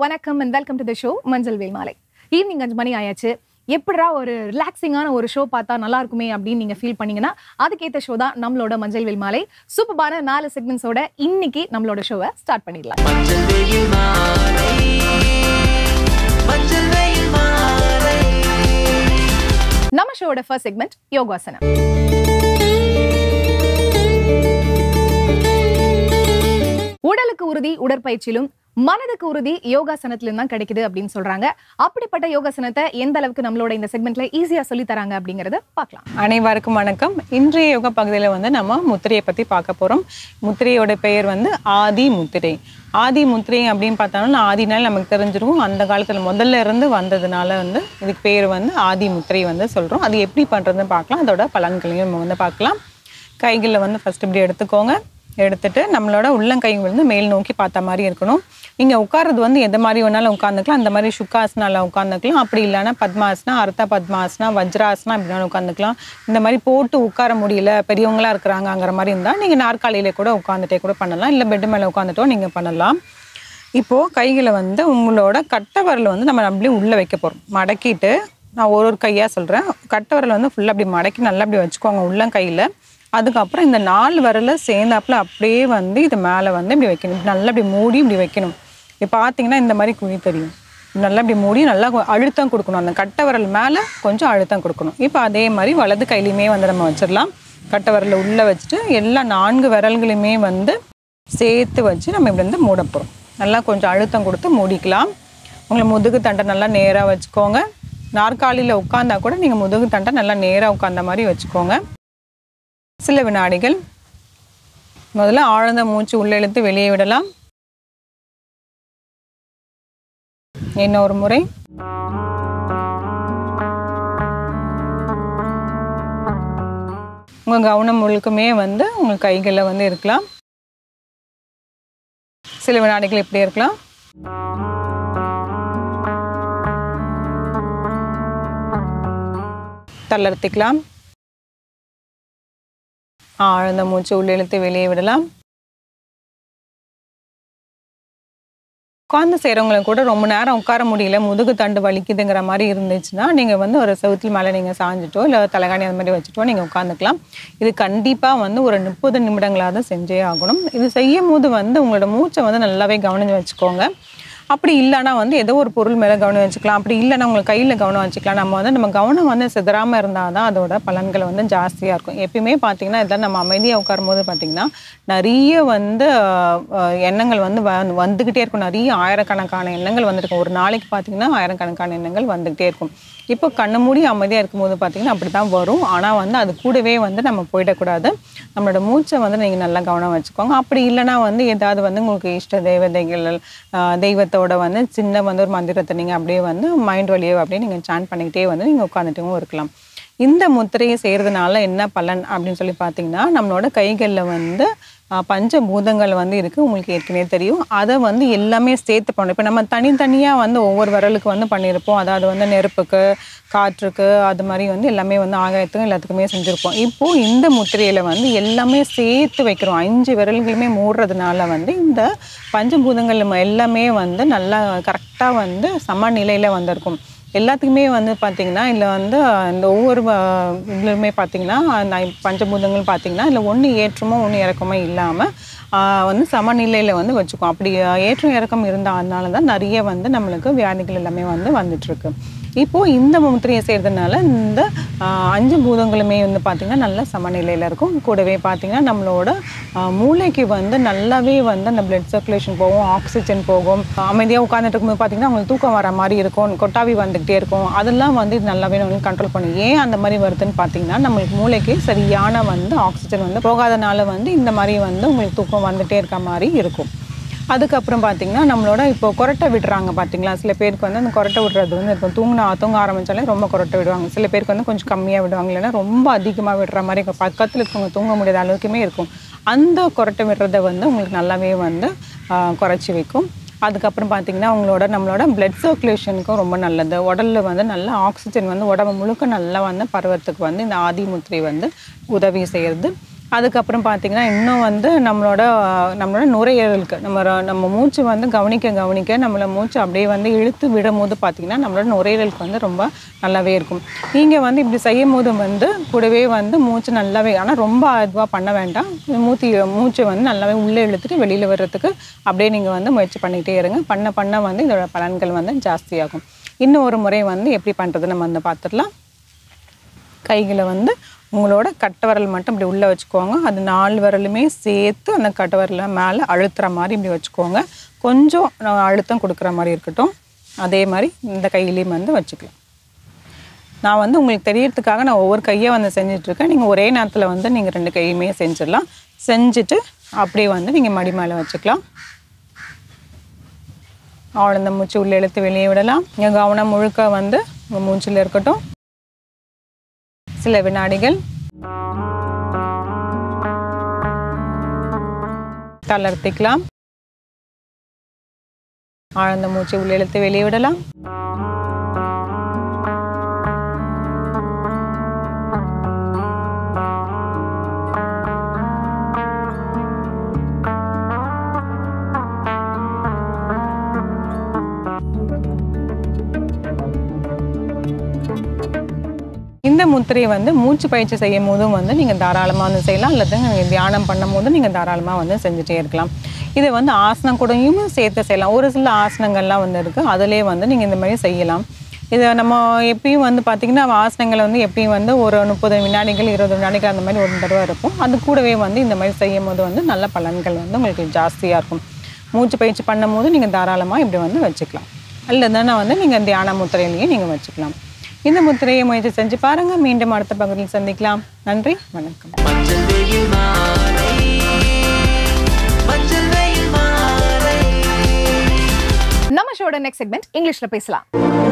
வணக்கம் and welcome to the show மஞ்சள் வேல் மாலை. ஈவினிங் 5 மணி ஆயாச்சு. எப்படிரா ஒரு ரிலாக்ஸிங்கான ஒரு ஷோ பார்த்தா நல்லா இருக்குமே அப்படின்னு நீங்க ஃபீல் பண்ணீங்கன்னா அதுக்கேற்ற ஷோ தான் நம்மளோட மஞ்சள் வேல் மாலை. சூப்பரான 4 செக்மெண்ட்ஸோட இன்னைக்கு நம்மளோட ஷோவை ஸ்டார்ட் பண்ணிடலாம். நம்ம ஷோவோட ஃபர்ஸ்ட் செக்மெண்ட் யோகாசனம். உடலுக்கு உறுதி உடற்பயிற்சியிலும் மனதுக்கு உறுதி யோகாசனத்திலும் தான் கிடைக்குது அப்படின்னு சொல்றாங்க. அப்படிப்பட்ட யோகாசனத்தை எந்த அளவுக்கு நம்மளோட இந்த செக்மெண்ட்ல ஈஸியா சொல்லி தராங்க அப்படிங்கறத பார்க்கலாம். அனைவருக்கும் வணக்கம். இன்றைய யோகா பகுதியில் நம்ம முத்திரையை பத்தி பார்க்க போறோம். முத்திரையோட பெயர் ஆதி முத்திரை. ஆதி முத்திரை அப்படின்னு பார்த்தாலும் ஆதினால நமக்கு தெரிஞ்சிருக்கும். அந்த காலத்துல முதல்ல இருந்து வந்ததுனால இதுக்கு பேர் ஆதி முத்திரை சொல்றோம். அது எப்படி பண்றதுன்னு பார்க்கலாம். அதோட பலன்களையும் நம்ம பார்க்கலாம். கைகளில் ஃபர்ஸ்ட் இப்படி எடுத்துக்கோங்க. எடுத்துட்டு நம்மளோட உள்ளங்கை மேல் நோக்கி பார்த்த மாதிரி இருக்கணும். நீங்க உட்கார்றது எந்த மாதிரி வேணாலும் உட்காந்துக்கலாம். அந்த மாதிரி சுக்காசனால உட்காந்துக்கலாம். அப்படி இல்லைன்னா பத்மாசனா, அர்த்த பத்மாசனா, வஜ்ராசனா இப்படினாலும் உட்காந்துக்கலாம். இந்த மாதிரி போட்டு உட்கார முடியல, பெரியவங்களா இருக்கிறாங்கிற மாதிரி இருந்தால் நீங்க நாற்காலியில கூட உட்காந்துட்டே கூட பண்ணலாம். இல்லை பெட் மேலே உட்காந்துட்டோ நீங்க பண்ணலாம். இப்போ கைகளை உங்களோட கட்டை விரல் நம்ம அப்படியே உள்ள வைக்க போறோம். மடக்கிட்டு நான் ஒரு கையா சொல்றேன். கட்டை விரல் ஃபுல்லா அப்படி மடக்கி நல்லா அப்படி வச்சுக்கோங்க உள்ளங்கையில. அதுக்கப்புறம் இந்த 4 விரல சேர்ந்தாப்புல அப்படியே இது மேலே இப்படி வைக்கணும். நல்லா இப்படி மூடி இப்படி வைக்கணும். இப்போ பார்த்தீங்கன்னா இந்த மாதிரி குழி தெரியும். நல்லா இப்படி மூடி நல்லா அழுத்தம் கொடுக்கணும். அந்த கட்டை விரல் மேலே கொஞ்சம் அழுத்தம் கொடுக்கணும். இப்போ அதே மாதிரி வலது கையிலையுமே நம்ம வச்சிடலாம். கட்டை விரலை உள்ளே வச்சுட்டு எல்லா 4 விரல்களையுமே சேர்த்து வச்சு நம்ம இப்படி மூட போகிறோம். நல்லா கொஞ்சம் அழுத்தம் கொடுத்து மூடிக்கலாம். உங்களை முதுகு தண்டை நல்லா நேராக வச்சுக்கோங்க. நாற்காலியில் உட்காந்தா கூட நீங்கள் முதுகு தண்டை நல்லா நேராக உட்காந்த மாதிரி வச்சுக்கோங்க. சில வினாடிகள் முதல்ல ஆழ்ந்த மூச்சு உள்ள இழுத்து வெளியே விடலாம். இன்னொரு முறை. உங்க கவனம் முழுக்குமே உங்க கைகளில் இருக்கலாம். சில வினாடிகள் இப்படி இருக்கலாம். தளர்த்திக்கலாம். ஆழ்ந்த மூச்சு உள்ள இழுத்து வெளியே விடலாம். உட்கார்ந்து செய்கிறவங்களுக்கு கூட ரொம்ப நேரம் உட்கார முடியல, முதுகு தண்டு வலிக்குதுங்கிற மாதிரி இருந்துச்சுன்னா நீங்கள் ஒரு செவுத்துல மேலே நீங்கள் சாஞ்சிட்டோ இல்லை தலைகாணி அந்த மாதிரி வச்சுட்டோ நீங்கள் உட்காந்துக்கலாம். இது கண்டிப்பாக ஒரு 30 நிமிடங்களாவது செஞ்சே ஆகணும். இது செய்யும் போது உங்களோட மூச்சை நல்லாவே கவனிச்சு வச்சுக்கோங்க. அப்படி இல்லைன்னா ஏதோ ஒரு பொருள் மேலே கவனம் வச்சுக்கலாம். அப்படி இல்லைன்னா உங்களுக்கு கையில் கவனம் வச்சுக்கலாம். நம்ம கவனம் சிதறாமல் இருந்தால் தான் அதோட பலன்கள் ஜாஸ்தியாக இருக்கும். எப்பயுமே பார்த்தீங்கன்னா இதான் நம்ம அமைதியாக உட்காரும் போது பார்த்தீங்கன்னா நிறைய எண்ணங்கள் வந்துக்கிட்டே இருக்கும். நிறைய ஆயிரக்கணக்கான எண்ணங்கள் வந்துருக்கும். ஒரு நாளைக்கு பார்த்தீங்கன்னா ஆயிரக்கணக்கான எண்ணங்கள் வந்துக்கிட்டே இருக்கும். இப்போ கண்ணு மூடி அமைதியாக இருக்கும்போது பார்த்தீங்கன்னா அப்படி தான் வரும். ஆனால் அது கூடவே நம்ம போயிடக்கூடாது. நம்மளோட மூச்சை நீங்கள் நல்லா கவனம் வச்சுக்கோங்க. அப்படி இல்லைன்னா ஏதாவது உங்களுக்கு இஷ்ட தேவதைகள் தெய்வத்தோட சின்ன ஒரு மந்திரத்தை நீங்கள் அப்படியே மைண்ட் வழியே அப்படியே நீங்கள் சாண்ட் பண்ணிக்கிட்டே நீங்கள் உட்காந்துட்டும் இருக்கலாம். இந்த முத்திரையை செய்கிறதுனால என்ன பலன் அப்படின்னு சொல்லி பார்த்தீங்கன்னா நம்மளோட கைகளில் பஞ்சபூதங்கள் இருக்குது. உங்களுக்கு ஏற்கனவே தெரியும். அதை எல்லாமே சேர்த்து பண்ணணும். இப்போ நம்ம தனித்தனியாக ஒவ்வொரு விரலுக்கு பண்ணியிருப்போம். அதாவது நெருப்புக்கு, காற்றுக்கு, அது மாதிரி எல்லாமே ஆகாயத்துக்கும் எல்லாத்துக்குமே செஞ்சுருப்போம். இப்போது இந்த முத்திரையில் எல்லாமே சேர்த்து வைக்கிறோம். 5 விரல்களுமே மூடுறதுனால இந்த பஞ்சபூதங்கள் எல்லாமே நல்லா கரெக்டாக சமநிலையில் வந்திருக்கும். எல்லாத்துக்குமே பார்த்தீங்கன்னா இல்லை இந்த ஒவ்வொரு இதுலையுமே பார்த்தீங்கன்னா பஞ்சபூதங்கள் பார்த்தீங்கன்னா இல்லை ஒன்று ஏற்றமோ ஒன்று இறக்கமோ இல்லாமல் சமநிலையில் வச்சுக்கோம். அப்படி ஏற்றம் இறக்கம் அதனால தான் நிறைய நம்மளுக்கு வியாதிகள் எல்லாமே வந்துட்டுருக்கு. இப்போது இந்த முத்திரையை செய்கிறதுனால இந்த 5 பூதங்களுமே பார்த்தீங்கன்னா நல்ல சமநிலையில் இருக்கும். கூடவே பார்த்தீங்கன்னா நம்மளோட மூளைக்கு நல்லாவே அந்த பிளட் சர்க்குலேஷன் போகும், ஆக்சிஜன் போகும். அமைதியாக உட்காந்துட்டு இருக்கும்போது பார்த்தீங்கன்னா உங்களுக்கு தூக்கம் வர மாதிரி இருக்கும், கொட்டாவி வந்துக்கிட்டே இருக்கும். அதெல்லாம் இது நல்லாவே கண்ட்ரோல் பண்ணும். ஏன் அந்த மாதிரி வருதுன்னு பார்த்தீங்கன்னா நம்மளுக்கு மூளைக்கு சரியான ஆக்சிஜன் போகாதனால இந்த மாதிரி உங்களுக்கு தூக்கம் வந்துகிட்டே இருக்க மாதிரி இருக்கும். அதுக்கப்புறம் பார்த்தீங்கன்னா நம்மளோட இப்போ கொரட்டை விடுறாங்க பார்த்தீங்களா. சில பேருக்கு அந்த கொரட்டை விடுறது இருக்கும். தூங்க ஆரம்பித்தாலே ரொம்ப கொரட்டை விடுவாங்க. சில பேருக்கு கொஞ்சம் கம்மியாக விடுவாங்க. இல்லைன்னா ரொம்ப அதிகமாக விடுற மாதிரி பக்கத்தில் இருக்கவங்க தூங்க முடியாத அளவுக்குமே இருக்கும். அந்த கொரட்டை விடுறதை உங்களுக்கு நல்லாவே குறைச்சி வைக்கும். அதுக்கப்புறம் பார்த்தீங்கன்னா நம்மளோட பிளட் சர்க்குலேஷனுக்கும் ரொம்ப நல்லது. உடலில் நல்ல ஆக்சிஜன் உடம்பு முழுக்க நல்லா பருவத்துக்கு இந்த ஆதி முத்திரை உதவி செய்கிறது. அதுக்கப்புறம் பார்த்தீங்கன்னா இன்னும் வந்து நம்மளோட நுரையீரலுக்கு நம்ம மூச்சு வந்து கவனிக்க நம்மளை மூச்சு அப்படியே வந்து இழுத்து விடும்போது பார்த்தீங்கன்னா நம்மளோட நுரையீரலுக்கு வந்து ரொம்ப நல்லாவே இருக்கும். நீங்கள் வந்து இப்படி செய்யும் போது வந்து கூடவே வந்து மூச்சு நல்லாவே, ஆனால் ரொம்ப இதுவாக பண்ண வேண்டாம். மூச்சை வந்து நல்லாவே உள்ளே இழுத்துட்டு வெளியில் வர்றதுக்கு அப்படியே நீங்கள் வந்து முயற்சி பண்ணிகிட்டே இருங்க. பண்ண வந்து இதோட பலன்கள் வந்து ஜாஸ்தியாகும். இன்னும் ஒரு முறை வந்து எப்படி பண்ணுறது நம்ம வந்து பார்த்துடலாம். கைகளை வந்து உங்களோட கட்டை விரல் மட்டும் இப்படி உள்ளே வச்சுக்கோங்க. அது 4 விரலுமே சேர்த்து அந்த கட்டை விரலை மேலே அழுத்துற மாதிரி இப்படி வச்சுக்கோங்க. கொஞ்சம் அழுத்தம் கொடுக்குற மாதிரி இருக்கட்டும். அதே மாதிரி இந்த கையிலையும் வந்து வச்சுக்கலாம். நான் வந்து உங்களுக்கு தெரியறதுக்காக நான் ஒவ்வொரு கையை வந்து செஞ்சிட்ருக்கேன். நீங்கள் ஒரே நேரத்தில் வந்து நீங்கள் 2 கையுமே செஞ்சிடலாம். செஞ்சுட்டு அப்படியே வந்து நீங்கள் மடி மேலே வச்சுக்கலாம். ஆழ்ந்த மூச்சு உள்ளே இழுத்து வெளியே விடலாம். இங்கே கவனம் முழுக்க வந்து உங்கள் மூச்சில் இருக்கட்டும். சில வினாடிகள் தளர்த்திக்கலாம். ஆழ்ந்த மூச்சு உள்ளே இழுத்து வெளியே விடலாம். இந்த முத்திரையை வந்து மூச்சு பயிற்சி செய்யும் போதும் வந்து நீங்கள் தாராளமாக வந்து செய்யலாம். அல்லது நீங்கள் தியானம் பண்ணும் போதும் நீங்கள் தாராளமாக வந்து செஞ்சுட்டே இருக்கலாம். இதை வந்து ஆசனம் கூடயும் சேர்த்து செய்யலாம். ஒரு சில ஆசனங்கள்லாம் வந்து இருக்குது, அதிலே வந்து நீங்கள் இந்த மாதிரி செய்யலாம். இதை நம்ம எப்பயும் வந்து பார்த்திங்கன்னா ஆசனங்களை வந்து எப்பயும் வந்து ஒரு 30 வினாடிகள் 20 வினாடிகள் அந்த மாதிரி ஒரு தடவை இருக்கும். அது கூடவே வந்து இந்த மாதிரி செய்யும் போது வந்து நல்ல பலன்கள் வந்து உங்களுக்கு ஜாஸ்தியாக இருக்கும். மூச்சு பயிற்சி பண்ணும் போது நீங்கள் தாராளமாக இப்படி வந்து வச்சுக்கலாம். அல்லதுன்னா வந்து நீங்கள் தியான முத்திரையிலையும் நீங்கள் வச்சுக்கலாம். இந்த முத்திரையை முயற்சி செஞ்சு பாருங்க. மீண்டும் அடுத்த பகுதியில் சந்திக்கலாம். நன்றி, வணக்கம். நம்ம ஷோட நெக்ஸ்ட் செக்மெண்ட் இங்கிலீஷ்ல பேசலாம்.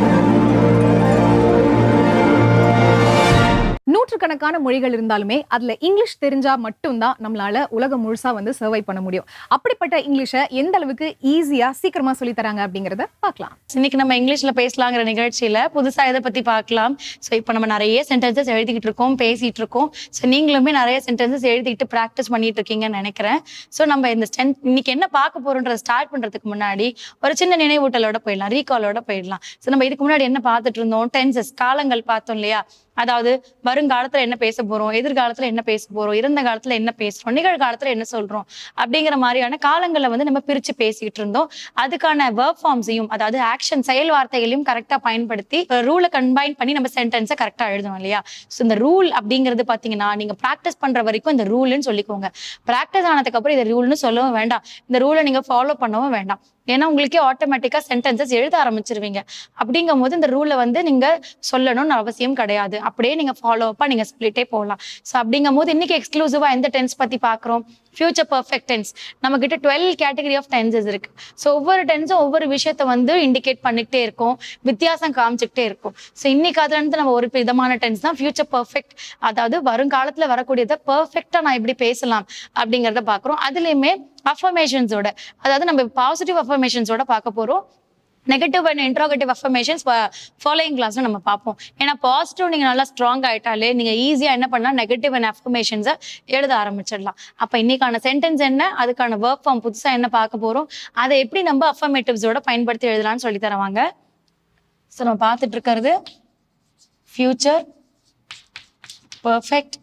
நூற்றுக்கணக்கான மொழிகள் இருந்தாலுமே அதுல இங்கிலீஷ் தெரிஞ்சா மட்டும்தான் நம்மளால உலகம் முழுசா வந்து சர்வை பண்ண முடியும். அப்படிப்பட்ட இங்கிலீஷை எந்த அளவுக்கு ஈஸியா சீக்கிரமா சொல்லி தராங்க அப்படிங்கறத பார்க்கலாம். இன்னைக்கு நம்ம இங்கிலீஷ்ல பேசலாங்கிற நிகழ்ச்சியில புதுசா இதை பத்தி பார்க்கலாம். ஸோ இப்போ நம்ம நிறைய சென்டென்சஸ் எழுதிக்கிட்டு இருக்கோம், பேசிட்டு இருக்கோம். ஸோ நீங்களுமே நிறைய சென்டென்சஸ் எழுதிக்கிட்டு ப்ராக்டிஸ் பண்ணிட்டு இருக்கீங்கன்னு நினைக்கிறேன். ஸோ நம்ம இந்த இன்னைக்கு என்ன பார்க்க போறோன்றதை ஸ்டார்ட் பண்றதுக்கு முன்னாடி ஒரு சின்ன நினைவூட்டலோட போயிடலாம், ரீகாலோட போயிடலாம். ஸோ நம்ம இதுக்கு முன்னாடி என்ன பார்த்துட்டு இருந்தோம்? டென்சஸ், காலங்கள் பார்த்தோம் இல்லையா? அதாவது வருங்காலத்துல என்ன பேச போறோம், எதிர்காலத்துல என்ன பேச போறோம், இறந்த காலத்துல என்ன பேசுறோம், நிகழ்காலத்துல என்ன சொல்றோம் அப்படிங்கிற மாதிரியான காலங்களை வந்து நம்ம பிரிச்சு பேசிட்டு இருந்தோம். அதுக்கான வெர்ப் ஃபார்ம்ஸையும், அதாவது ஆக்ஷன் செயல் வார்த்தைகளையும் கரெக்டா பயன்படுத்தி ரூலை கம்பைன் பண்ணி நம்ம சென்டென்ஸை கரெக்டா எழுதணும் இல்லையா? ஸோ இந்த ரூல் அப்படிங்கிறது பாத்தீங்கன்னா நீங்க ப்ராக்டிஸ் பண்ற வரைக்கும் இந்த ரூல்னு சொல்லிக்கோங்க. ப்ராக்டிஸ் ஆனதுக்கு அப்புறம் இந்த ரூல்னு சொல்லவும் வேண்டாம், இந்த ரூலை நீங்க ஃபாலோ பண்ணவும் வேண்டாம். ஏன்னா உங்களுக்கே ஆட்டோமேட்டிக்கா சென்டென்சஸ் எழுத ஆரம்பிச்சிருவீங்க. அப்படிங்கும் போது இந்த ரூலை வந்து நீங்க சொல்லணும்னு அவசியம் கிடையாது. அப்படியே நீங்க ஃபாலோ அப்பா நீங்க சொல்லிட்டே போகலாம். ஸோ அப்படிங்கும் போது இன்னைக்கு எக்ஸ்க்ளூசிவா எந்த டென்ஸ் பத்தி பாக்குறோம்? Future perfect tense. நம்ம கிட்ட 12 கேட்டகரி ஆஃப் டென்சஸ் இருக்கு. ஸோ ஒவ்வொரு டென்ஸும் ஒவ்வொரு விஷயத்த வந்து இண்டிகேட் பண்ணிக்கிட்டே இருக்கும், வித்தியாசம் காமிச்சுக்கிட்டே இருக்கும். ஸோ இன்னைக்கு அதுல இருந்து நம்ம ஒரு விதமான டென்ஸ் தான் ஃபியூச்சர் பர்ஃபெக்ட். அதாவது வருங்காலத்துல வரக்கூடியதை பர்ஃபெக்டா நான் எப்படி பேசலாம் அப்படிங்கிறத பாக்குறோம். அதுலயுமே அஃபர்மேஷன்ஸோட, அதாவது நம்ம பாசிட்டிவ் அஃபர்மேஷன்ஸோட பார்க்க போறோம். Negative and interrogative affirmations following கிளாஸ்ல நம்ம பார்ப்போம். ஏன்னா பாசிட்டிவ் நீங்க நல்லா ஸ்ட்ராங் ஆயிட்டாலே நீங்க ஈஸியா என்ன பண்ணலாம், நெகட்டிவ் அண்ட் அஃபர்மேஷன்ஸை எழுத ஆரம்பிச்சிடலாம். அப்ப இன்னைக்கான சென்டென்ஸ் என்ன, அதுக்கான ஒர்க் ஃபார்ம் புதுசா என்ன பார்க்க போறோம், அதை எப்படி நம்ம அஃபர்மேட்டிவ்ஸோட பயன்படுத்தி எழுதலாம்னு சொல்லி தருவாங்க. ஸோ நம்ம பார்த்துட்டு இருக்கிறது future perfect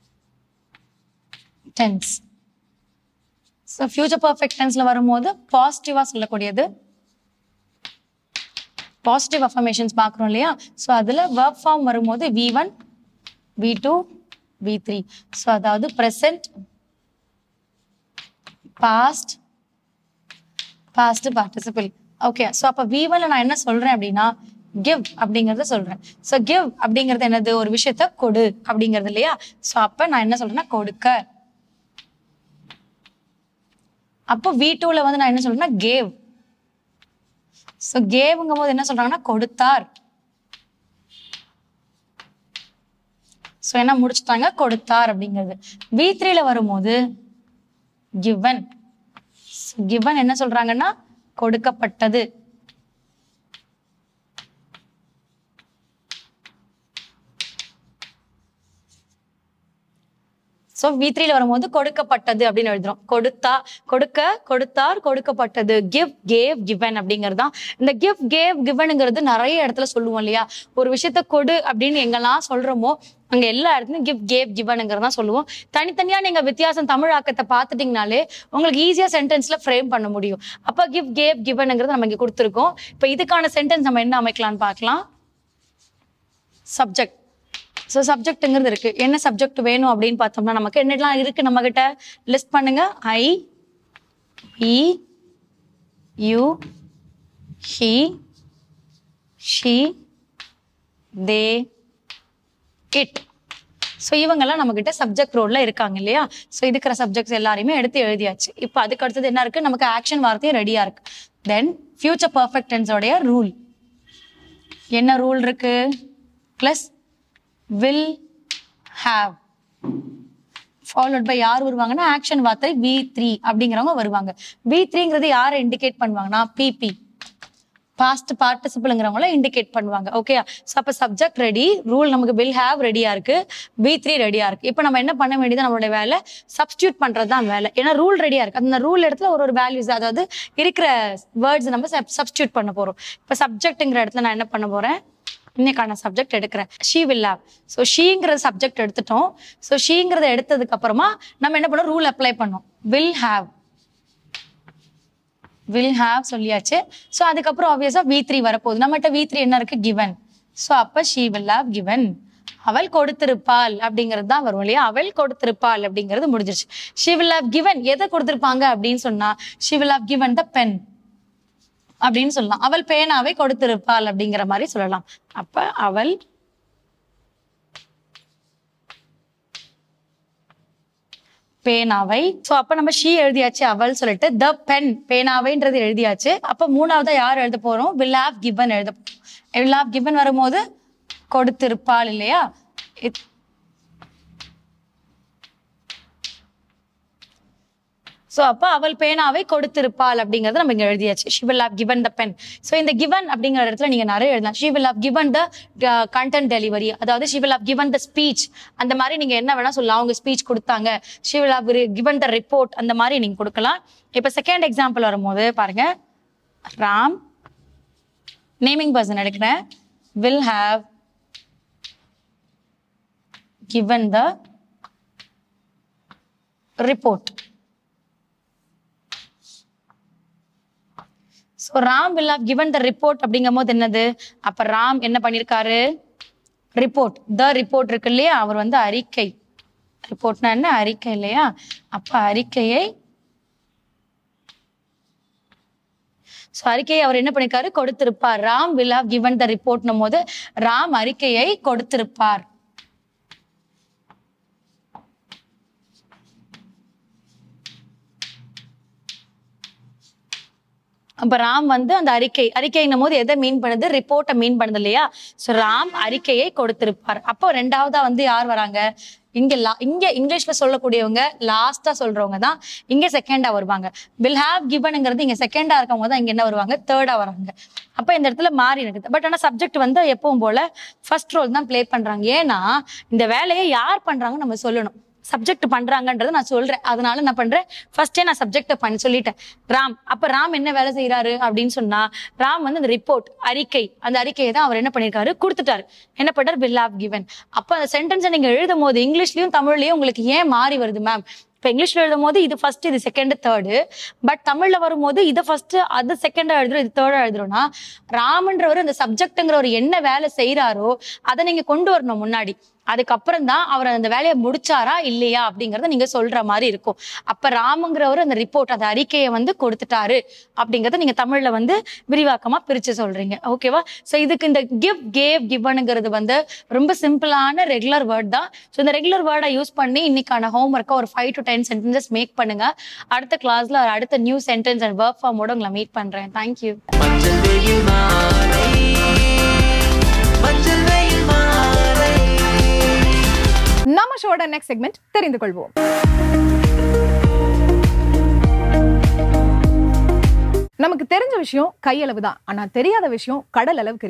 tense. So future perfect டென்ஸ்ல வரும்போது பாசிட்டிவா சொல்லக்கூடியது, பாசிட்டிவ் அஃபர்மேஷன்ஸ் பார்க்குறோம் இல்லையா? ஸோ அதில் வெர்ப் ஃபார்ம் வரும்போது V1, V2, V3. ஸோ அதாவது present, past, past participle. Okay, so அப்போ V1ல நான் என்ன சொல்றேன் அப்படின்னா கிவ் அப்படிங்கிறத சொல்றேன். ஸோ கிவ் அப்படிங்கிறது என்னது, ஒரு விஷயத்த கொடு அப்படிங்கிறது இல்லையா? ஸோ அப்போ நான் என்ன சொல்றேன்னா கொடுக்க. அப்போ V2ல வந்து நான் என்ன சொல்றேன்னா கேவ். ஸோ கேவுங்கும் போது என்ன சொல்றாங்கன்னா கொடுத்தார். ஸோ என்ன முடிச்சுட்டாங்க, கொடுத்தார் அப்படிங்கிறது. V3ல வரும்போது கிவன். கிவன் என்ன சொல்றாங்கன்னா கொடுக்கப்பட்டது. ஸோ V3ல வரும்போது கொடுக்கப்பட்டது அப்படின்னு எழுதுறோம். கொடுத்தார், கொடுக்கப்பட்டது. கிவ், கேவ், கிவன் அப்படிங்கிறது தான். இந்த கிவ், கேவ், கிவனுங்கிறது நிறைய இடத்துல சொல்லுவோம் இல்லையா? ஒரு விஷயத்த கொடு அப்படின்னு எங்கெல்லாம் சொல்றோமோ அங்க எல்லா இடத்துலயும் கிவ், கேவ், கிவனுங்கிறது தான் சொல்லுவோம். தனித்தனியா நீங்க வித்தியாசம் தமிழ் ஆக்கத்தை பார்த்துட்டீங்கனாலே உங்களுக்கு ஈஸியா சென்டென்ஸ்ல ஃப்ரேம் பண்ண முடியும். அப்ப கிவ், கேவ், கிவனுங்கிறது நம்ம இங்க கொடுத்துருக்கோம். இப்ப இதுக்கான சென்டென்ஸ் நம்ம என்ன அமைக்கலாம்னு பார்க்கலாம். சப்ஜெக்ட். ஸோ சப்ஜெக்ட்ங்கிறது இருக்கு. என்ன சப்ஜெக்ட் வேணும் அப்படின்னு பார்த்தோம்னா நமக்கு என்னெல்லாம் இருக்கு நம்ம கிட்ட லிஸ்ட் பண்ணுங்க. I, he, you, he, she, they, it. So இவங்கெல்லாம் நம்ம கிட்ட சப்ஜெக்ட் ரோல்ல இருக்காங்க இல்லையா? ஸோ இருக்கிற சப்ஜெக்ட்ஸ் எல்லாரையுமே எடுத்து எழுதியாச்சு. இப்போ அதுக்கு அடுத்தது என்ன இருக்கு? நமக்கு ஆக்ஷன் வார்த்தையும் ரெடியா இருக்கு. தென் ஃபியூச்சர் பர்ஃபெக்ட் டென்ஸோடைய ரூல். என்ன ரூல் இருக்கு? Plus will have followed by யார் வருவாங்கன்னா ஆக்ஷன் வார்த்தை V3 அப்படிங்கிறவங்க வருவாங்க. V3ங்கிறது யாரை இண்டிகேட் பண்ணுவாங்கன்னா PP, பாஸ்ட் பார்ட்டிசிபிள்ங்கிறவங்கள இண்டிகேட் பண்ணுவாங்க. ஓகே, ஸோ அப்போ சப்ஜெக்ட் ரெடி, ரூல் நமக்கு will have ரெடியா இருக்கு, V3 ரெடியா இருக்கு. இப்போ நம்ம என்ன பண்ண வேண்டியது? நம்மளுடைய வேலை சப்ஸ்டியூட் பண்றது தான் வேலை. ஏன்னா ரூல் ரெடியா இருக்கு. அந்த ரூல் இடத்துல ஒரு வேல்யூஸ், அதாவது இருக்கிற வேர்ட்ஸ் நம்ம சப்ஸ்டியூட் பண்ண போறோம். இப்போ சப்ஜெக்ட்ங்கிற இடத்துல நான் என்ன பண்ண போறேன்? இன்னைக்கான சப்ஜெக்ட் எடுக்கிறேன். She will have. ஸோ ஷீங்கிற சப்ஜெக்ட் எடுத்துட்டோம். ஸோ ஷீங்கிறத எடுத்ததுக்கு அப்புறமா நம்ம என்ன பண்ணோம்? ரூல் அப்ளை பண்ணோம். வில் ஹேவ் சொல்லியாச்சு. ஸோ அதுக்கப்புறம் ஆப்வியஸா V3 வரப்போகுது. நம்மகிட்ட V3 என்ன இருக்கு? கிவன். ஸோ அப்ப ஷீ வில் ஹேவ் கிவன். அவள் கொடுத்திருப்பாள் அப்படிங்கிறது தான் வரும் இல்லையா? அவள் கொடுத்திருப்பாள் அப்படிங்கிறது முடிஞ்சிருச்சு. She will have given. எதை கொடுத்திருப்பாங்க அப்படின்னு சொன்னா she will have given the pen அப்படின்னு சொல்லலாம். அவள் பேனாவை கொடுத்திருப்பாள் அப்படிங்கிற மாதிரி சொல்லலாம். அப்ப அவள் பேனாவை. சோ அப்ப நம்ம ஷீ எழுதியாச்சு, அவள் சொல்லிட்டு த பென் பேனாவைன்றது எழுதியாச்சு. அப்ப மூணாவதா யார் எழுத போறோம்? will have given எழுத போறோம். will have given வரும்போது கொடுத்திருப்பாள் இல்லையா? ஸோ அப்போ அவள் பேனாவை கொடுத்திருப்பாள் அப்படிங்கிறது நம்ம இங்க எழுதியாச்சு. she will have given the pen. So இந்த given அப்படிங்கிற இடத்துல நீங்க நிறைய எழுதலாம். she will have given the content delivery, அதாவது she will have given the speech. அந்த மாதிரி நீங்க என்ன வேணா சொல்லலாம். அவங்க ஸ்பீச் கொடுத்தாங்க. she will have given the report. அந்த மாதிரி நீங்க கொடுக்கலாம். இப்போ செகண்ட் எக்ஸாம்பிள் வரும்போது பாருங்க. ராம், நேமிங் பர்சன் எடுக்கிறேன், will have given the report. So Ram will have given the report அப்படிங்கும் போது என்னது? அப்ப ராம் என்ன பண்ணிருக்காரு? ரிப்போர்ட். த ரிப்போர்ட் இருக்கு இல்லையா? அவர் வந்து அறிக்கை. ரிப்போர்ட்னா என்ன? அறிக்கை இல்லையா? அப்ப அறிக்கையை, ஸோ அறிக்கையை அவர் என்ன பண்ணிருக்காரு? கொடுத்திருப்பார். Ram will have given the report போது ராம் அறிக்கையை கொடுத்திருப்பார். அப்ப ராம் வந்து அந்த அறிக்கைன்னும் போது எதை மீன் பண்ணுது? ரிப்போர்ட்டை மீன் பண்ணுது இல்லையா? சோ ராம் அறிக்கையை கொடுத்திருப்பார். அப்போ ரெண்டாவதா வந்து யார் வராங்க? இங்க இங்கிலீஷ்ல சொல்லக்கூடியவங்க லாஸ்டா சொல்றவங்க தான் இங்க செகண்டா வருவாங்க. will have givenங்கிறது இங்க செகண்டா இருக்கவங்க தான் இங்க என்ன வருவாங்க? தேர்டா வராங்க. அப்ப இந்த இடத்துல மாறி இருக்குது. பட் ஆனா சப்ஜெக்ட் வந்து எப்பவும் போல ஃபர்ஸ்ட் ரோல் தான் பிளே பண்றாங்க. ஏன்னா இந்த வேலையை யார் பண்றாங்கன்னு நம்ம சொல்லணும். சப்ஜெக்ட் பண்றாங்கன்றதை நான் சொல்றேன். அதனால நான் பண்றேன், ஃபர்ஸ்டே நான் சப்ஜெக்ட பண்ணி சொல்லிட்டேன். ராம், அப்ப ராம் என்ன வேலை செய்யறாரு அப்படின்னு சொன்னா, ராம் வந்து அந்த ரிப்போர்ட் அறிக்கை, அந்த அறிக்கையை தான் அவர் என்ன பண்ணிருக்காரு? கொடுத்துட்டாரு. என்ன பண்ணார்? will have given. அப்ப அந்த சென்டென்ஸை நீங்க எழுதும் போது இங்கிலீஷ்லயும் தமிழ்லயும் உங்களுக்கு ஏன் மாறி வருது மேம்? இப்ப இங்கிலீஷ்ல எழுதும் போது இது ஃபர்ஸ்ட், இது செகண்ட், தேர்டு. பட் தமிழ்ல வரும்போது இதை ஃபர்ஸ்ட், அது செகண்டா எழுதுறோம், இது தேர்டா எழுதுறோம்னா, ராமன்றவர் அந்த சப்ஜெக்ட்ங்கிற ஒரு என்ன வேலை செய்யறாரோ அதை நீங்க கொண்டு வரணும் முன்னாடி. அதுக்கப்புறம் தான் அவர் அந்த வேலையை முடிச்சாரா இல்லையா அப்படிங்கறத நீங்க சொல்ற மாதிரி இருக்கும். அப்ப ராமுங்கிறவர் அந்த ரிப்போர்ட், அந்த அறிக்கையை வந்து கொடுத்துட்டாரு அப்படிங்கறத நீங்க தமிழ்ல வந்து விரிவாக்கமா பிரிச்சு சொல்றீங்க. ஓகேவா? சோ இதுக்கு இந்த கிவ், கேவ், கிவனுங்கிறது வந்து ரொம்ப சிம்பிளான ரெகுலர் வேர்ட் தான். ஸோ இந்த ரெகுலர் வேர்டை யூஸ் பண்ணி இன்னைக்கான ஹோம் ஒர்க்கை ஒரு 5 to 10 சென்டென்சஸ் மேக் பண்ணுங்க. அடுத்த கிளாஸ்ல அடுத்த நியூ சென்டென்ஸ் அண்ட் ஒர்க் ஃபார்மோட உங்களை மீட் பண்றேன். தேங்க்யூ. நம்ம ஷோட நெக்ஸ்ட் செக்மெண்ட் தெரிந்து கொள்வோம். நமக்கு தெரிஞ்ச விஷயம் கையளவு தான், ஆனா தெரியாத விஷயம் கடல் அளவுக்கு இருக்கு.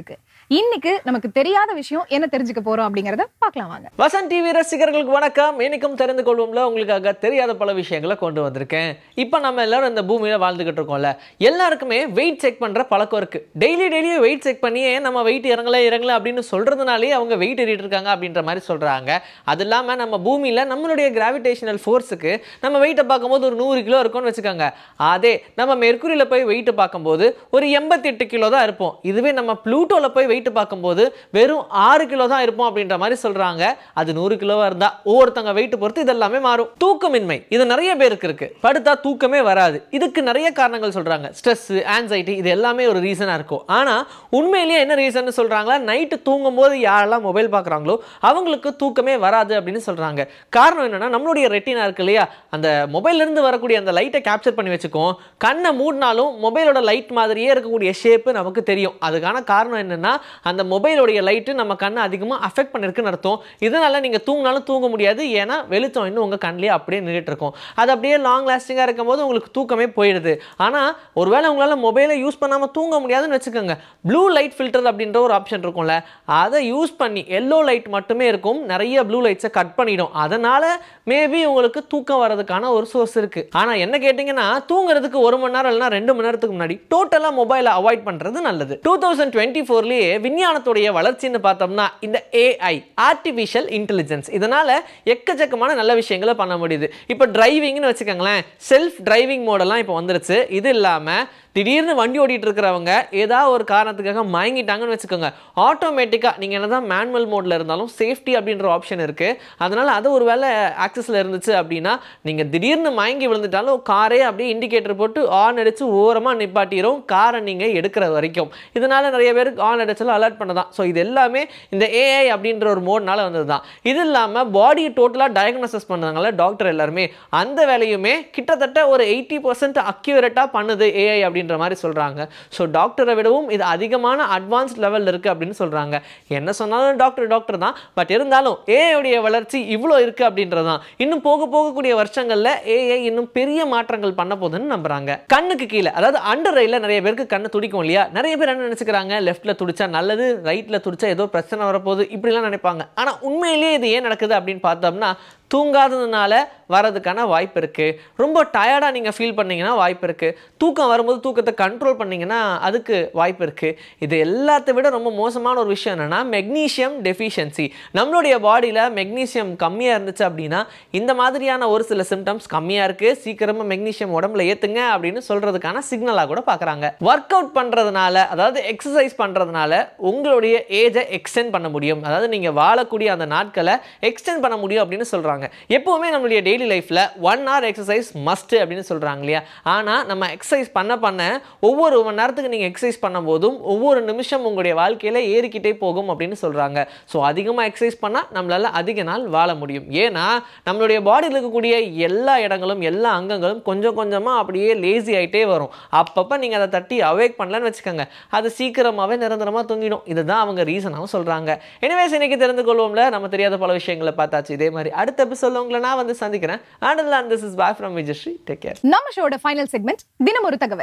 இன்னைக்கு நமக்கு தெரியாத விஷயம் என்ன தெரிஞ்சுக்க போறோம் அப்படிங்கறத பார்க்கலாம் வாங்க. வசந்த் டிவி ரசிகர்களுக்கு வணக்கம். இன்னைக்கும் தெரிந்து கொள்வோம்ல உங்களுக்காக தெரியாத பல விஷயங்களை கொண்டு வந்திருக்கேன். இப்போ நம்ம எல்லாரும் இந்த பூமியில வாழ்ந்துகிட்டு இருக்கோம்ல, எல்லாருக்குமே வெயிட் செக் பண்ற பழக்கம் இருக்கு. டெய்லி வெயிட் செக் பண்ணியே நம்ம வெயிட் இறங்கல அப்படின்னு சொல்றதுனாலே அவங்க வெயிட் ஏறிட்டு இருக்காங்க அப்படின்ற மாதிரி சொல்றாங்க. அது இல்லாம நம்ம பூமியில நம்மளுடைய கிராவிடேஷனல் ஃபோர்ஸுக்கு நம்ம வெயிட்டை பார்க்கும்போது ஒரு 100 கிலோ இருக்கும்னு வச்சுக்கோங்க. அதே நம்ம மெர்க்குரியில போய் வெயிட் பார்க்கும்போது ஒரு 88 கிலோ தான் இருப்போம். இதுவே நம்ம ப்ளூட்டோல போய் வெயிட் பார்க்கும்போது வெறும் 6 கிலோ தான் இருப்போம் அப்படின்ற மாதிரி சொல்றாங்க. அது 100 கிலோவா இருந்தா ஒவ்வொருத்தங்க வெயிட் பொறுத்து இதெல்லாமே மாறும். தூக்கமின்மை இது நிறைய பேருக்கு இருக்கு. படுத்தா தூக்கமே வராது. இதுக்கு நிறைய காரணங்கள் சொல்றாங்க. ஸ்ட்ரெஸ், ஆன்சைட்டி இது எல்லாமே ஒரு ரீசனா இருக்கும். ஆனா உண்மையிலேயே என்ன ரீசன் சொல்றாங்களா, நைட்டு தூங்கும் போது யாரெல்லாம் மொபைல் பார்க்குறாங்களோ அவங்களுக்கு தூக்கமே வராது அப்படின்னு சொல்றாங்க. காரணம் என்னன்னா, நம்மளுடைய ரெட்டினா இருக்கு இல்லையா, அந்த மொபைல்ல இருந்து வரக்கூடிய அந்த லைட்டை கேப்சர் பண்ணி வச்சுக்கும். கண்ணை மூடினாலும் மொபைலோட லைட் மாதிரியே இருக்கக்கூடிய ஷேப்பு நமக்கு தெரியும். அதுக்கான காரணம் என்னன்னா, அந்த மொபைலோடைய லைட்டு நம்ம கண்ணை அதிகமாக அஃபெக்ட் பண்ணிருக்குன்னு அர்த்தம். இதனால நீங்க தூங்கினாலும் தூங்க முடியாது. ஏன்னா வெளிச்சம் இன்னும் உங்க கண்ணிலே அப்படியே நின்றுட்டு இருக்கும். அது அப்படியே லாங் லாஸ்டிங்காக இருக்கும் போது உங்களுக்கு தூக்கமே போயிடுது. ஆனா ஒருவேளை உங்களால மொபைலை யூஸ் பண்ணாம தூங்க முடியாதுன்னு வச்சுக்கோங்க, ப்ளூ லைட் ஃபில்டர் அப்படின்ற ஒரு ஆப்ஷன் இருக்கும்ல, அதை யூஸ் பண்ணி எல்லோ லைட் மட்டுமே இருக்கும், நிறைய ப்ளூ லைட்ஸை கட் பண்ணிடும். அதனால மேபி உங்களுக்கு தூக்கம் வரதுக்கான ஒரு சோர்ஸ் இருக்கு. ஆனா என்ன கேட்டீங்கன்னா, தூங்குறதுக்கு 1 மணி நேரம் இல்லைனா 2 மணி நேரத்துக்கு முன்னாடி டோட்டலா மொபைலை அவாய்ட் பண்றது நல்லது. 2024லயே விஞ்ஞானத்துடைய வளர்ச்சின்னு பார்த்தோம்னா இந்த AI ஆர்டிஃபிஷியல் இன்டெலிஜென்ஸ், இதனால எக்கச்சக்கமான நல்ல விஷயங்களை பண்ண முடியுது. இப்போ டிரைவிங்னு வச்சுக்கோங்களேன், செல்ஃப் டிரைவிங் மோடெல்லாம் இப்போ வந்துருச்சு. இது இல்லாம திடீர்னு வண்டி ஓட்டிட்டு இருக்கிறவங்க ஏதாவது ஒரு காரணத்துக்காக மயங்கிட்டாங்கன்னு வச்சுக்கோங்க, ஆட்டோமேட்டிக்காக நீங்கள் என்னதான் மேனுவல் மோடில் இருந்தாலும் சேஃப்டி அப்படின்ற ஆப்ஷன் இருக்குது. அதனால் அது ஒரு வேளை ஆக்சஸில் இருந்துச்சு அப்படின்னா நீங்கள் திடீர்னு மயங்கி விழுந்துட்டாலும் காரே அப்படியே இண்டிகேட்டர் போட்டு ஆன் அடித்து ஓரமாக நிப்பாட்டிடும், காரை நீங்கள் எடுக்கிற வரைக்கும். இதனால் நிறைய பேருக்கு ஆன் அடிச்சாலும் அலர்ட் பண்ணதான். ஸோ இது எல்லாமே இந்த AI அப்படின்ற ஒரு மோட்னால வந்தது தான். இது இல்லாமல் பாடியை டோட்டலாக டயக்னோசிஸ் பண்ணுறாங்களே டாக்டர் எல்லாருமே, அந்த வேலையுமே கிட்டத்தட்ட ஒரு 80% அக்யூரேட்டாக பண்ணுது AI அப்படின்ற மாதிரி சொல்றாங்க. ஸோ டாக்டரை விடவும் இது அதிகமான அட்வான்ஸ்ட் லெவலில் இருக்கு அப்படின்னு சொல்றாங்க. என்ன சொன்னாலும் டாக்டர் தான். பட் இருந்தாலும் AI உடைய வளர்ச்சி இவ்வளோ இருக்கு அப்படின்றதான். இன்னும் போகக்கூடிய வருஷங்கள்ல AI இன்னும் பெரிய மாற்றங்கள் பண்ண போகுதுன்னு நம்புறாங்க. கண்ணுக்கு கீழே, அதாவது அண்டர் ஐல நிறைய பேருக்கு கண்ணு துடிக்கும் இல்லையா, நிறைய பேர் என்ன நினைச்சுக்கிறாங்க, லெஃப்ட்ல துடிச்சா நல்லது, ரைட்ல துடிச்சா ஏதோ பிரச்சனை வரப்போகுது இப்படிலாம் நினைப்பாங்க. ஆனா உண்மையிலேயே இது ஏன் நடக்குது அப்படின்னு பார்த்தோம்னா, தூங்காததுனால வரதுக்கான வாய்ப்பு இருக்குது. ரொம்ப டயர்டாக நீங்கள் ஃபீல் பண்ணிங்கன்னா வாய்ப்பு இருக்குது. தூக்கம் வரும்போது தூக்கத்தை கண்ட்ரோல் பண்ணிங்கன்னா அதுக்கு வாய்ப்பு இருக்குது. இது எல்லாத்தை விட ரொம்ப மோசமான ஒரு விஷயம் என்னென்னா, மெக்னீஷியம் டெஃபிஷியன்சி. நம்மளுடைய பாடியில் மெக்னீஷியம் கம்மியாக இருந்துச்சு அப்படின்னா இந்த மாதிரியான ஒரு சில சிம்டம்ஸ் கம்மியாக இருக்குது, சீக்கிரமாக மெக்னீஷியம் உடம்புல ஏற்றுங்க அப்படின்னு சொல்கிறதுக்கான சிக்னலாக கூட பார்க்குறாங்க. ஒர்க் அவுட் பண்ணுறதுனால, அதாவது எக்ஸசைஸ் பண்ணுறதுனால உங்களுடைய ஏஜை எக்ஸ்டெண்ட் பண்ண முடியும், அதாவது நீங்கள் வாழக்கூடிய அந்த நாட்களை எக்ஸ்டெண்ட் பண்ண முடியும் அப்படின்னு சொல்கிறாங்க. எப்பவுமே நம்மளுடைய டெய்லி லைஃப்ல 1 hour எக்ஸசைஸ் மஸ்ட் அப்படின்னு சொல்றாங்க இல்லையா. ஆனா நம்ம எக்ஸசைஸ் பண்ண ஒவ்வொரு மணி நேரத்துக்கு நீங்க எக்ஸசைஸ் பண்ணும்போதும் ஒவ்வொரு நிமிஷம் உங்களுடைய வாழ்க்கையில ஏறிக்கிட்டே போகும் அப்படின்னு சொல்றாங்க. ஸோ அதிகமா எக்ஸசைஸ் பண்ணா நம்மளால அதிக நாள் வாழ முடியும். ஏன்னா நம்மளுடைய பாடியில் இருக்கக்கூடிய எல்லா இடங்களும் எல்லா அங்கங்களும் கொஞ்சம் கொஞ்சமா அப்படியே லேசி ஆயிட்டே வரும். அப்பப்ப நீங்க அதை தட்டி அவேக் பண்ணலன்னு வச்சுக்கோங்க, அது சீக்கிரமாவே நிரந்தரமா தூங்கிடும். இதுதான் அவங்க ரீசனாகவும் சொல்றாங்க. எனிவேஸ் இன்னைக்கு தெரிந்து கொள்வோம்ல, நம்ம தெரியாத பல விஷயங்களை பார்த்தாச்சு. இதே மாதிரி அடுத்த எபிசோட்ல உங்களை நான் வந்து சந்திக்கிறேன். And this is bye from Vijayashree. Take care. நம்ம ஷோட ஃபைனல் செக்மெண்ட் தினம் ஒரு தகவல்.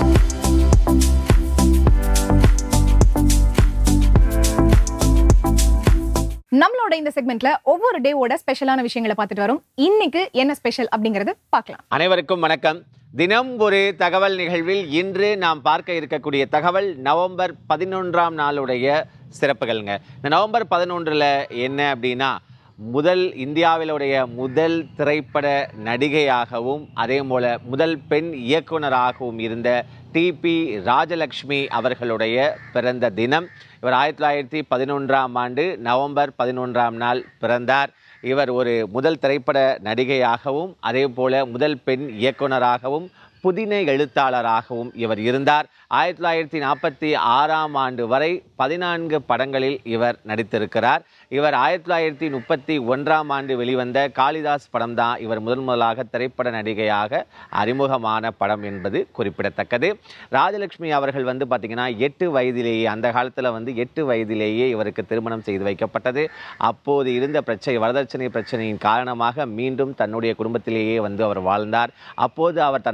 நம்மளோட இந்த செக்மெண்ட்ல ஒவ்வொரு டேவோட ஸ்பெஷலான விஷயங்களை பார்த்துட்டு வரோம். இன்னைக்கு என்ன ஸ்பெஷல் அப்படிங்கறது பார்க்கலாம். அனைவருக்கும் வணக்கம். தினம் ஒரு தகவல் நிகழ்வில் இன்று நாம் பார்க்க இருக்கக்கூடிய தகவல் நவம்பர் 11ஆம் நாளுடைய சிறப்புகள்ங்க. இந்த நவம்பர் 11 என்ன அப்படின்னா, இந்தியாவிலுடைய முதல் திரைப்பட நடிகையாகவும் அதே போல முதல் பெண் இயக்குனராகவும் இருந்த டிபி ராஜலட்சுமி அவர்களுடைய பிறந்த தினம். இவர் 1911ஆம் ஆண்டு நவம்பர் 11ஆம் நாள் பிறந்தார். இவர் ஒரு முதல் திரைப்பட நடிகையாகவும் அதே போல முதல் பெண் இயக்குனராகவும் புதின எழுத்தாளராகவும் இவர் இருந்தார். 1946ஆம் ஆண்டு வரை 14 படங்களில் இவர் நடித்திருக்கிறார். இவர் 1931ஆம் ஆண்டு வெளிவந்த காளிதாஸ் படம் தான் இவர் முதலாக திரைப்பட நடிகையாக அறிமுகமான படம் என்பது குறிப்பிடத்தக்கது. ராஜலட்சுமி அவர்கள் பார்த்திங்கன்னா 8 வயதிலேயே, அந்த காலத்தில் 8 வயதிலேயே இவருக்கு திருமணம் செய்து வைக்கப்பட்டது. அப்போது இருந்த வரதட்சணை பிரச்சனையின் காரணமாக மீண்டும் தன்னுடைய குடும்பத்திலேயே அவர் வாழ்ந்தார். அப்போது அவர் தன்னுடைய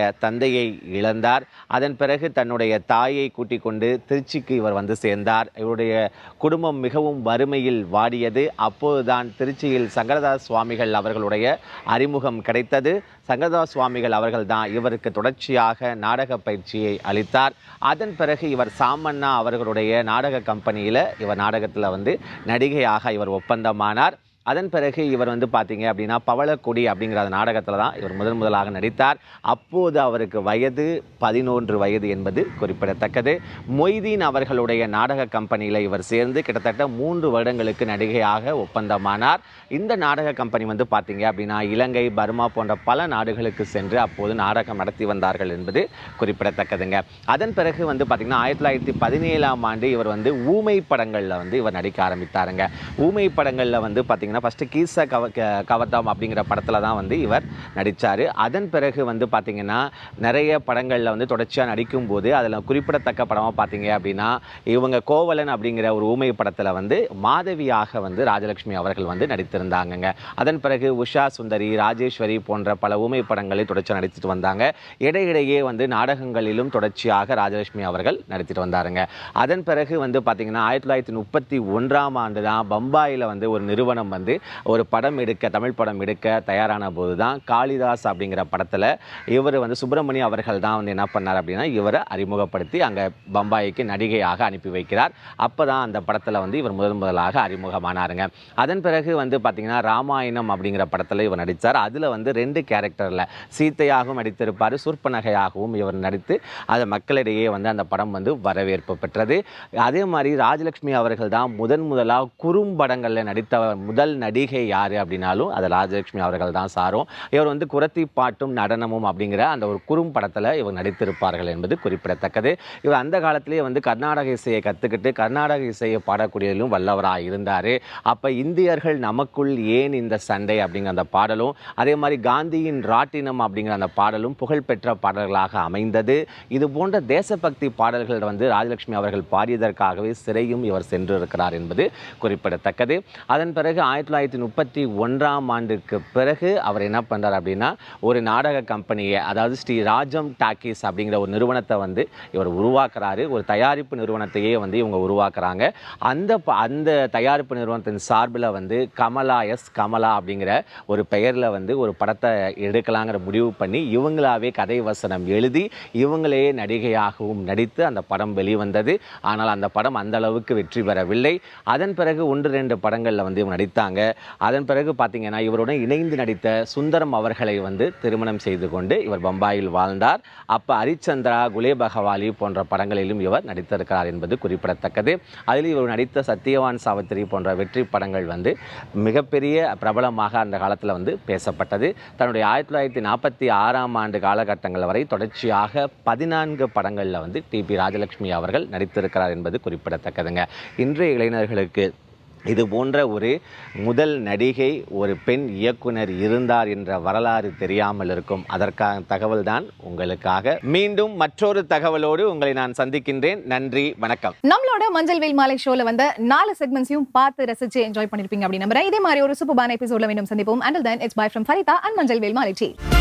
தந்தையை இழந்தார். அதன் பிறகு தன்னுடைய தாயை கூட்டிக் கொண்டு திருச்சிக்கு இவர் வந்து சேர்ந்தார். இவருடைய குடும்பம் மிகவும் வறுமையில் வாடியது. அப்போதுதான் திருச்சியில் சங்கரதாஸ் சுவாமிகள் அவர்களுடைய அறிமுகம் கிடைத்தது. சங்கரதாஸ் சுவாமிகள் அவர்கள் தான் இவருக்கு தொடர்ச்சியாக நாடக பயிற்சியை அளித்தார். அதன் பிறகு இவர் சாமண்ணா அவர்களுடைய நாடக கம்பெனியில் இவர் நாடகத்தில் வந்து நடிகையாக இவர் ஒப்பந்தமானார். அதன் பிறகு இவர் வந்து பார்த்தீங்க அப்படின்னா பவளக்கொடி அப்படிங்கிற அந்த நாடகத்தில் தான் இவர் முதலாக நடித்தார். அப்போது அவருக்கு வயது 11 வயது என்பது குறிப்பிடத்தக்கது. மொய்தீன் அவர்களுடைய நாடக கம்பெனியில் இவர் சேர்ந்து கிட்டத்தட்ட 3 வருடங்களுக்கு நடிகையாக ஒப்பந்தமானார். இந்த நாடக கம்பெனி வந்து பார்த்தீங்க அப்படின்னா இலங்கை, பர்மா போன்ற பல நாடுகளுக்கு சென்று அப்போது நாடகம் நடத்தி வந்தார்கள் என்பது குறிப்பிடத்தக்கதுங்க. அதன் பிறகு வந்து பார்த்தீங்கன்னா 1917ஆம் ஆண்டு இவர் வந்து ஊமை படங்களில் வந்து இவர் நடிக்க ஆரம்பித்தாருங்க. ஊமை படங்களில் வந்து பார்த்தீங்கன்னா ஃபஸ்ட்டு கீச கவர்தாம் அப்படிங்கிற படத்தில் தான் வந்து இவர் நடித்தார். அதன் பிறகு வந்து பார்த்திங்கன்னா நிறைய படங்களில் வந்து தொடர்ச்சியாக நடிக்கும்போது அதில் குறிப்பிடத்தக்க படமாக பார்த்தீங்க அப்படின்னா இவங்க கோவலன் அப்படிங்கிற ஒரு ஊமை படத்தில் வந்து மாதவியாக வந்து ராஜலட்சுமி அவர்கள் வந்து நடித்திருந்தாங்கங்க. அதன் பிறகு உஷா சுந்தரி, ராஜேஸ்வரி போன்ற பல ஊமை படங்களை தொடர்ச்சியாக நடித்துட்டு வந்தாங்க. இடையிடையே வந்து நாடகங்களிலும் தொடர்ச்சியாக ராஜலட்சுமி அவர்கள் நடித்துட்டு வந்தாருங்க. அதன் பிறகு வந்து பார்த்திங்கன்னா 1931ஆம் ஆண்டு தான் பம்பாயில் வந்து ஒரு நிறுவனம் வந்து ஒரு படம் எடுக்க, தமிழ் படம் எடுக்க தயாரான போது தான் காளிதாஸ் அப்படிங்கிற படத்தில் இவர் வந்து சுப்பிரமணியம் அவர்கள் தான் வந்து என்ன பண்ணார் அப்படின்னா இவரை அறிமுகப்படுத்தி அங்கே பம்பாய்க்கு நடிகையாக அனுப்பி வைக்கிறார். அப்போ தான் அந்த படத்தில் வந்து இவர் முதலாக அறிமுகமானாருங்க. அதன் பிறகு வந்து பார்த்திங்கன்னா ராமாயணம் அப்படிங்கிற படத்தில் இவர் நடித்தார். அதில் வந்து 2 கேரக்டரில் சீத்தையாகவும் நடித்திருப்பார், சுற்பனகையாகவும் இவர் நடித்து அது மக்களிடையே வந்து அந்த படம் வந்து வரவேற்பு பெற்றது. அதே மாதிரி ராஜலட்சுமி அவர்கள் தான் முதலாக குறும்படங்களில் நடித்த முதல் நடிகை யார் அப்படின்னாலும் அது ராஜலட்சுமி அவர்கள் தான் சாரும். இவர் வந்து குரத்தி பாட்டும் நடனமும் அப்படிங்கிற அந்த ஒரு குறும்படத்தில் இவர் நடித்திருப்பார்கள் என்பது குறிப்பிடத்தக்கது. இவர் அந்த காலத்திலேயே வந்து கர்நாடக இசையை கற்றுக்கிட்டு கர்நாடக இசையை பாடக்கூடியதிலும் வல்லவராக இருந்தார். அப்போ இந்தியர்கள் நமக்குள் ஏன் இந்த சண்டை அப்படிங்கிற அந்த பாடலும், அதே மாதிரி காந்தியின் ராட்டினம் அப்படிங்கிற அந்த பாடலும் புகழ்பெற்ற பாடல்களாக அமைந்தது. இது போன்ற தேசபக்தி பாடல்கள் வந்து ராஜலட்சுமி அவர்கள் பாடியதற்காகவே சிறையும் இவர் சென்றிருக்கிறார் என்பது குறிப்பிடத்தக்கது. அதன் பிறகு 1931ஆம் ஆண்டுக்கு பிறகு அவர் என்ன பண்ணுறார் அப்படின்னா ஒரு நாடக கம்பெனியை, அதாவது ஸ்ரீ ராஜம் டாக்கீஸ் அப்படிங்கிற ஒரு நிறுவனத்தை வந்து இவர் உருவாக்குறாரு. ஒரு தயாரிப்பு நிறுவனத்தையே வந்து இவங்க உருவாக்குறாங்க. அந்த தயாரிப்பு நிறுவனத்தின் சார்பில் வந்து கமலா அப்படிங்கிற ஒரு பெயரில் வந்து ஒரு படத்தை எடுக்கலாங்கிற முடிவு பண்ணி இவங்களாவே கதை வசனம் எழுதி இவங்களே நடிகையாகவும் நடித்து அந்த படம் வெளிவந்தது. ஆனால் அந்த படம் அந்த அளவுக்கு வெற்றி பெறவில்லை. அதன் பிறகு 1-2 படங்களில் வந்து இவங்க நடித்தாங்க. அதன் பிறகு பார்த்தீங்கன்னா இவருடன் இணைந்து நடித்த சுந்தரம் அவர்களை வந்து திருமணம் செய்து கொண்டு இவர் பம்பாயில் வாழ்ந்தார். அப்போ ஹரிச்சந்திரா, குலேபகவாலி போன்ற படங்களிலும் இவர் நடித்திருக்கிறார் என்பது குறிப்பிடத்தக்கது. அதில் இவர் நடித்த சத்தியவான் சாவித்திரி போன்ற வெற்றி படங்கள் வந்து மிகப்பெரிய பிரபலமாக அந்த காலத்தில் வந்து பேசப்பட்டது. தன்னுடைய 1946ஆம் ஆண்டு காலகட்டங்கள் வரை தொடர்ச்சியாக 14 படங்களில் வந்து டிபி ராஜலட்சுமி அவர்கள் நடித்திருக்கிறார் என்பது குறிப்பிடத்தக்கதுங்க. இன்றைய இளைஞர்களுக்கு இது போன்ற ஒரு முதல் நடிகை, ஒரு பெண் இயக்குனர் இருந்தார் என்ற வரலாறு தெரியாமல் இருக்கும். அதற்கான தகவல் தான் உங்களுக்காக. மீண்டும் மற்றொரு தகவலோடு உங்களை நான் சந்திக்கின்றேன். நன்றி, வணக்கம். நம்மளோட மஞ்சள் வெயில் மாலை ஷோல வந்து 4 செக்மெண்ட்ஸையும் பார்த்து ரசிச்சு என்ஜாய் பண்ணிருப்பீங்க அப்படின்னு நம்புறேன். இதே மாதிரி ஒரு சூப்பரான எபிசோட்ல மீண்டும் சந்திப்போம். Until then, it's bye from Farita and மஞ்சள் வெயில் மாலை.